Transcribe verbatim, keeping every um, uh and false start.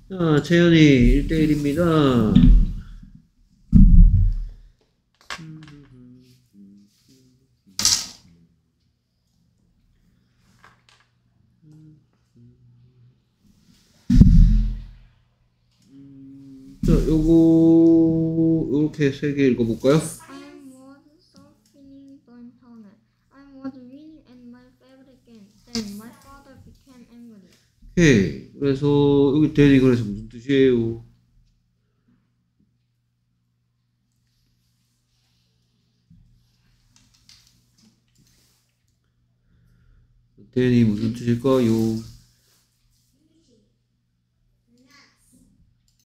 자, 채연이 일 대일입니다. 자, 요거, 요렇게 세 개 읽어볼까요? I was surfing the internet. I was winning at my favorite game. Then my father became angry. 오케이. 그래서, 여기 대니 그래서 무슨 뜻이에요? 대니 무슨 뜻일까요?